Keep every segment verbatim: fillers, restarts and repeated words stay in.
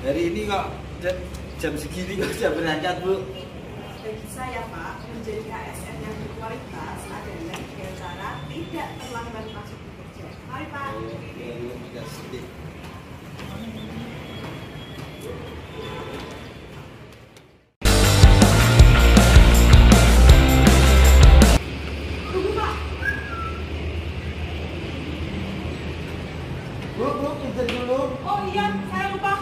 Hari ini kok jam segini kok sudah berangkat, Bu? Bagi saya, Pak, menjadi A S N yang berkualitas adalah dengan cara tidak terlambat masuk bekerja. Mari, Pak. Baru tidak sedih. Tunggu, Pak. Bu, Bu, pinter dulu. Oh iya, saya lupa.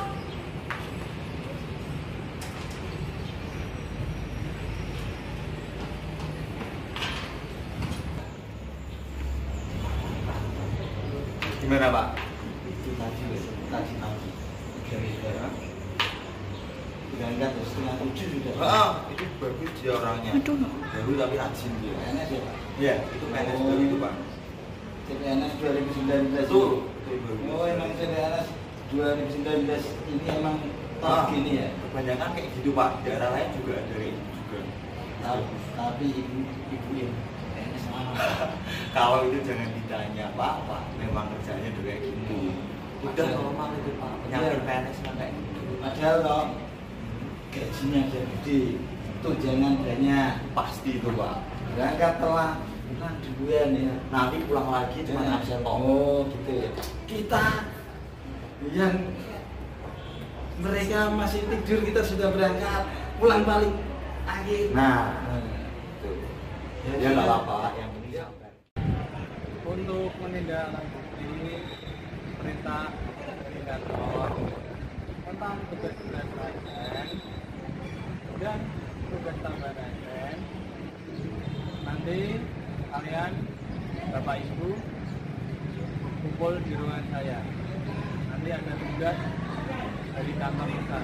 Gimana, Pak? Itu tadi besok, tadi pagi dari sekarang berangkat terus setengah tujuh sudah. Ah, itu bagus dia orangnya. Aduh. Baru tapi rajin dia. P N S ya Pak? Iya, itu P N S baru itu, Pak. C P N S dua ribu sembilan belas. Betul. Itu baru. Oh emang C P N S dua ribu sembilan belas ini emang top Ah, gini ya? kebanyakan kayak gitu, Pak. Daerah lain juga ada kayak gitu juga. Tahu, tapi ibu ibu yang P N S mana? Kalau itu jangan ditanya, Pak, Pak. Memang kerjanya udah kayak gitu. Udah normal itu, Pak. Penyakit P N S mah kayak gitu. Padahal toh gajinya gede, tunjangan banyak, Pasti itu, Pak. berangkat telat bukan duluan ya. Nanti pulang lagi cuma Ya. absen kok. Oh gitu ya. Kita yang mereka masih tidur kita sudah berangkat pulang balik akhir. Nah, Nah, itu. Ya, Ya nggak sudah. apa-apa, yang penting sabar. Untuk menindaklanjuti perintah indikator tentang tugas-tugas A S N dan tugas tambahan A S N, nanti kalian Bapak Ibu kumpul di ruangan saya. Nanti ada tugas dari kantor pusat.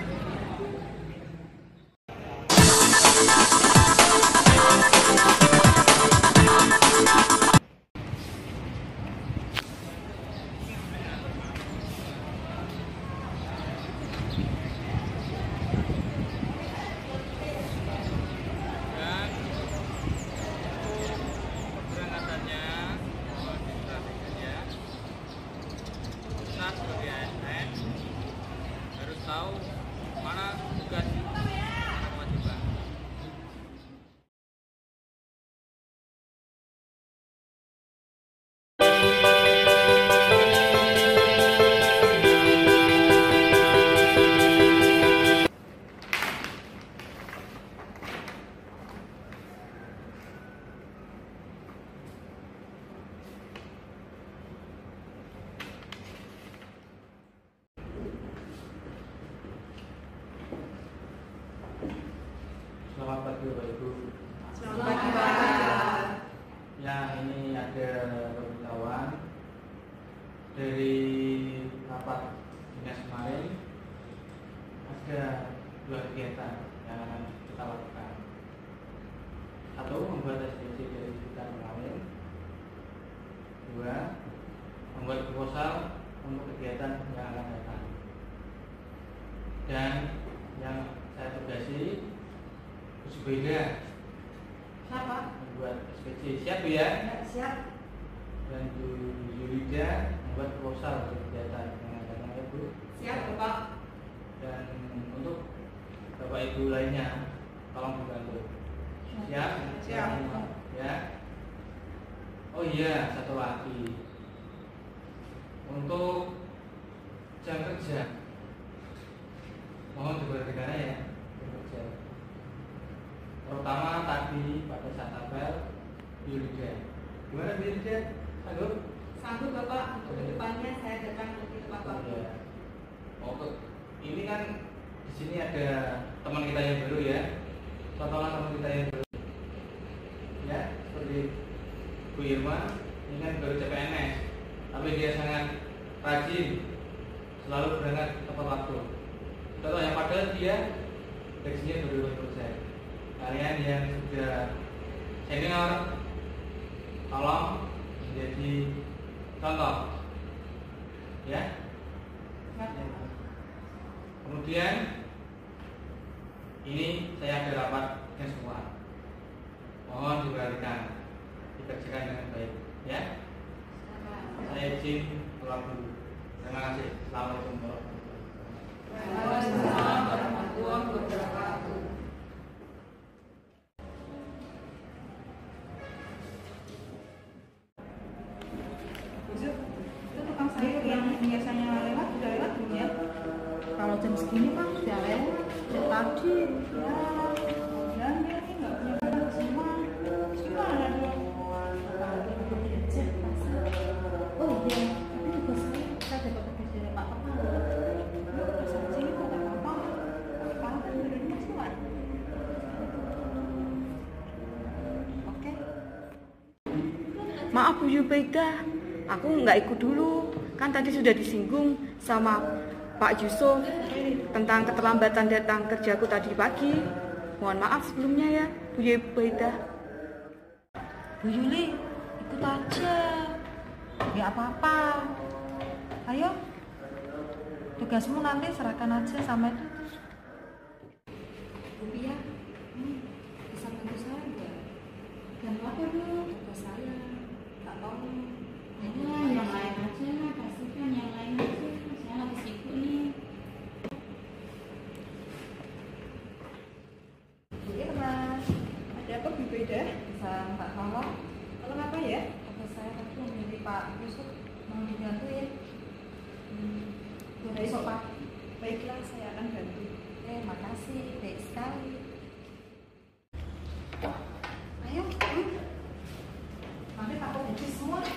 Dan untuk keberangkatannya mohon diperhatikan ya. Kita sebagai A S N harus tahu mana tugas dan kewajiban. Selamat pagi Bapak Ibu. Selamat pagi, Pak. Ya, ini ada pemberitahuan dari rapat dinas kemarin. Ada dua kegiatan yang akan kita lakukan. Satu, membuat S P C dari sekitar kemarin. Dua, membuat proposal untuk kegiatan yang akan datang. Dan yang saya tugasi Gus Beda Siapa? membuat S P C. Siap Bu ya? Ya, siap. Dan Bu Yulida membuat proposal untuk kegiatan yang akan datang ya Bu. Siap, Bapak. Dan untuk Bapak Ibu lainnya tolong dibantu. Siap? Siap. Ya. Oh iya, satu lagi. Untuk jam kerja mohon diperhatikan ya, jam kerja. Terutama tadi pada saat apel Yulida. Gimana Bu Yulida? Sanggup? Sanggup, Bapak. Untuk kedepannya saya datang lebih tepat Oh, waktu. iya. Untuk ini kan di sini ada teman kita yang baru ya. Contohnya teman kita yang baru. Ya, seperti Bu Irma, ini kan baru C P N S, tapi dia sangat rajin, selalu berangkat tepat waktu. Contoh yang padahal dia gajinya baru dua persen. Kalian yang sudah senior, tolong menjadi contoh, ya. Kemudian ini saya ada rapat dengan semua. Mohon diperhatikan, dikerjakan dengan baik, ya. Saya izin pulang dulu. Terima kasih. Assalamualaikum warahmatullahi wabarakatuh. tadi. Ya, dan dia ini nggak punya barang semua. Gimana dong? Oh iya, tapi tugas saya saya dapat tugas dari Pak Kepala. Sini kok nggak apa-apa. Kepala kan udah dimasukan. Oke. Maaf Bu Yubaidah, aku nggak ikut dulu. Kan tadi sudah disinggung sama Pak Yusuf tentang keterlambatan datang kerjaku tadi pagi. Mohon maaf sebelumnya ya Bu Yubaidah. Bu Yuli, ikut aja. Nggak apa-apa. Ayo, tugasmu nanti serahkan aja sama itu. Bu Pia, hmm, bisa bantu saya nggak? Dan apa Bu? Tugas saya nggak tahu. Ya, yang lain aja lah, kasihkan yang lain aja. Saya lagi sibuk nih. Bu Irma, ada apa Bu Beda? Bisa Mbak tolong? Tolong apa ya? Tugas saya tadi yang dari Pak Yusuf mau dibantuin. Hmm, Baik. besok Pak. Baiklah, saya akan bantu. Oke, makasih. Baik sekali. Ayo, Bu. Nanti takut habis semua.